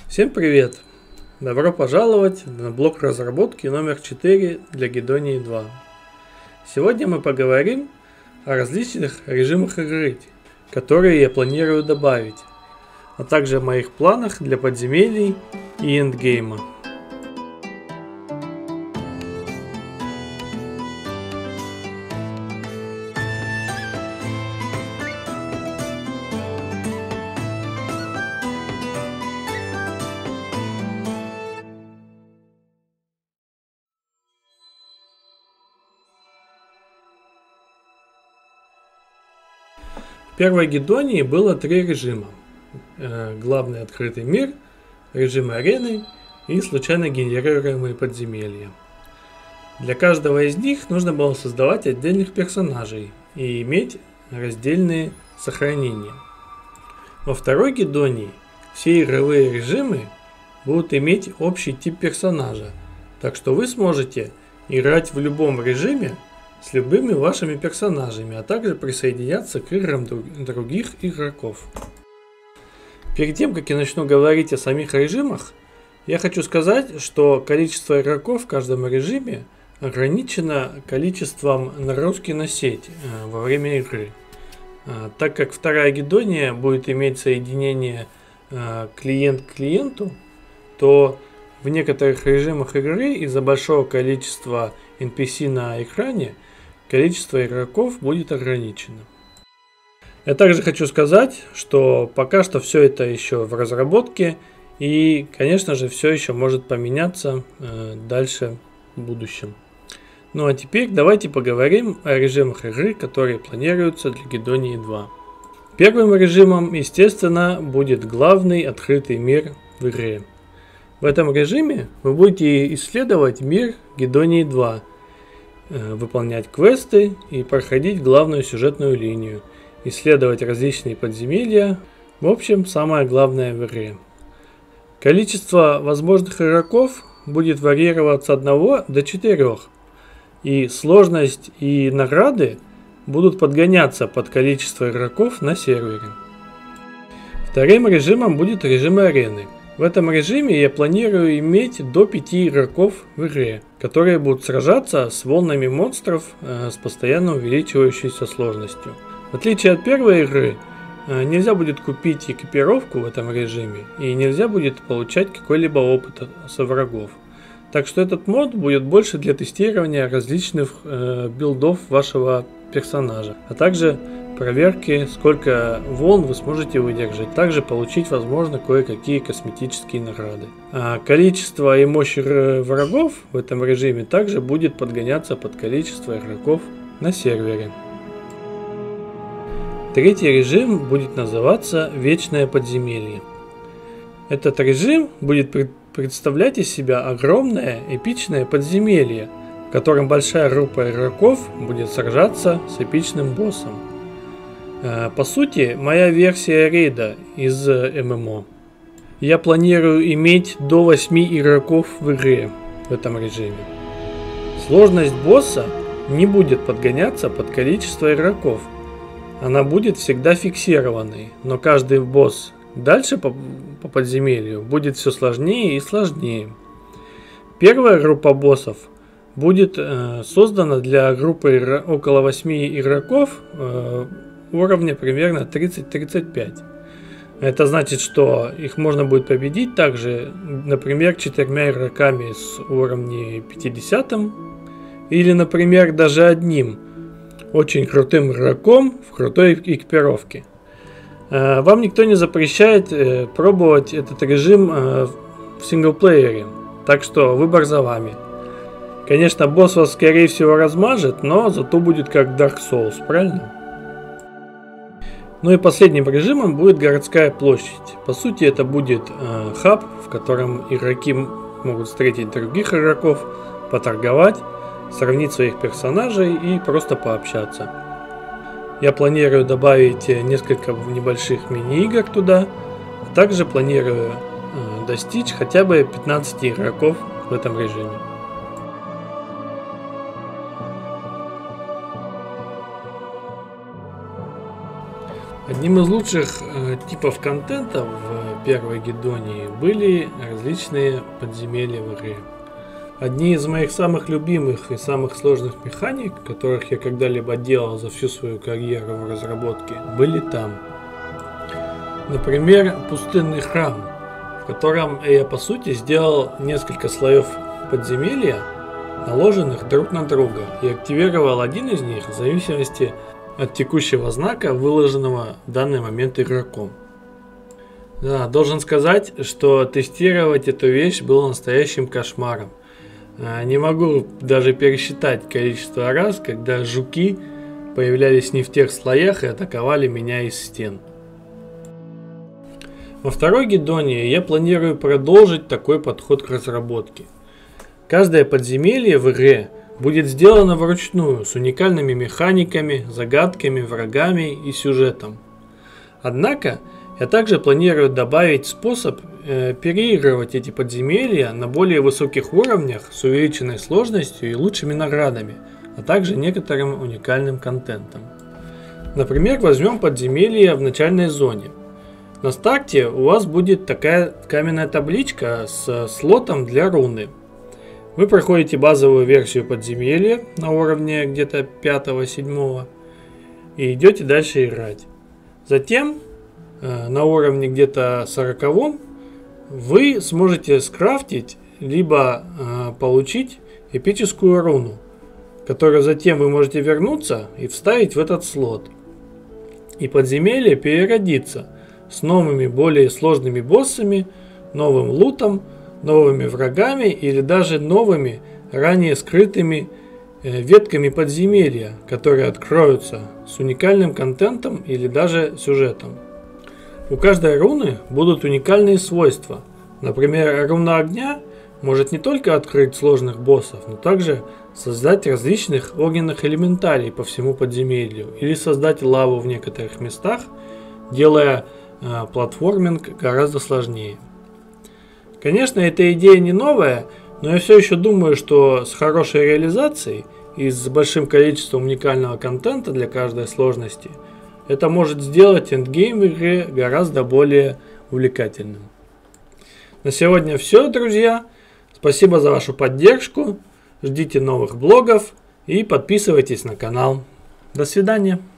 Всем привет! Добро пожаловать на блок разработки номер 4 для Guidonia 2. Сегодня мы поговорим о различных режимах игры, которые я планирую добавить, а также о моих планах для подземелий и эндгейма. В первой Guidonii было 3 режима. Главный открытый мир, режим арены и случайно генерируемые подземелья. Для каждого из них нужно было создавать отдельных персонажей и иметь раздельные сохранения. Во второй Guidonii все игровые режимы будут иметь общий тип персонажа, так что вы сможете играть в любом режиме с любыми вашими персонажами, а также присоединяться к играм других игроков. Перед тем, как я начну говорить о самих режимах, я хочу сказать, что количество игроков в каждом режиме ограничено количеством нагрузки на сеть во время игры. Так как вторая Guidonii будет иметь соединение клиент к клиенту, то в некоторых режимах игры из-за большого количества NPC на экране количество игроков будет ограничено. Я также хочу сказать, что пока что все это еще в разработке и, конечно же, все еще может поменяться дальше в будущем. Ну а теперь давайте поговорим о режимах игры, которые планируются для Guidonii 2. Первым режимом, естественно, будет главный открытый мир в игре. В этом режиме вы будете исследовать мир Guidonii 2, выполнять квесты и проходить главную сюжетную линию, исследовать различные подземелья, в общем, самое главное в игре. Количество возможных игроков будет варьироваться от 1 до 4, и сложность и награды будут подгоняться под количество игроков на сервере. Вторым режимом будет режим арены. В этом режиме я планирую иметь до 5 игроков в игре, которые будут сражаться с волнами монстров с постоянно увеличивающейся сложностью. В отличие от первой игры, нельзя будет купить экипировку в этом режиме и нельзя будет получать какой-либо опыт со врагов. Так что этот мод будет больше для тестирования различных билдов вашего персонажа, а также проверки, сколько волн вы сможете выдержать, также получить, возможно, кое-какие косметические награды. А количество и мощь врагов в этом режиме также будет подгоняться под количество игроков на сервере. Третий режим будет называться Вечное подземелье. Этот режим будет представлять из себя огромное эпичное подземелье, в котором большая группа игроков будет сражаться с эпичным боссом. По сути, моя версия рейда из ММО. Я планирую иметь до 8 игроков в игре в этом режиме. Сложность босса не будет подгоняться под количество игроков. Она будет всегда фиксированной, но каждый босс дальше по подземелью будет все сложнее и сложнее. Первая группа боссов будет создана для группы около 8 игроков уровня примерно 30-35. Это значит, что их можно будет победить также, например, 4 игроками с уровня 50 или, например, даже одним очень крутым игроком в крутой экипировке. Вам никто не запрещает пробовать этот режим в синглплеере, так что выбор за вами. Конечно, босс вас скорее всего размажет, но зато будет как Dark Souls, правильно? Ну и последним режимом будет городская площадь. По сути, это будет хаб, в котором игроки могут встретить других игроков, поторговать, сравнить своих персонажей и просто пообщаться. Я планирую добавить несколько небольших мини-игр туда, а также планирую достичь хотя бы 15 игроков в этом режиме. Одним из лучших типов контента в первой Гедонии были различные подземелья в игре. Одни из моих самых любимых и самых сложных механик, которых я когда-либо делал за всю свою карьеру в разработке, были там. Например, пустынный храм, в котором я по сути сделал несколько слоев подземелья, наложенных друг на друга, и активировал один из них в зависимости от текущего знака, выложенного в данный момент игроком. Да, должен сказать, что тестировать эту вещь было настоящим кошмаром. Не могу даже пересчитать количество раз, когда жуки появлялись не в тех слоях и атаковали меня из стен. Во второй Гедонии я планирую продолжить такой подход к разработке. Каждое подземелье в игре будет сделано вручную, с уникальными механиками, загадками, врагами и сюжетом. Однако, я также планирую добавить способ переигрывать эти подземелья на более высоких уровнях с увеличенной сложностью и лучшими наградами, а также некоторым уникальным контентом. Например, возьмем подземелье в начальной зоне. На старте у вас будет такая каменная табличка с слотом для руны. Вы проходите базовую версию подземелья на уровне где-то 5-7 и идете дальше играть. Затем на уровне где-то 40 вы сможете скрафтить либо получить эпическую руну, которую затем вы можете вернуться и вставить в этот слот. И подземелье переродится с новыми, более сложными боссами, новым лутом, новыми врагами или даже новыми, ранее скрытыми ветками подземелья, которые откроются с уникальным контентом или даже сюжетом. У каждой руны будут уникальные свойства. Например, руна огня может не только открыть сложных боссов, но также создать различных огненных элементалей по всему подземелью или создать лаву в некоторых местах, делая платформинг гораздо сложнее. Конечно, эта идея не новая, но я все еще думаю, что с хорошей реализацией и с большим количеством уникального контента для каждой сложности это может сделать эндгейм в игре гораздо более увлекательным. На сегодня все, друзья. Спасибо за вашу поддержку. Ждите новых блогов и подписывайтесь на канал. До свидания.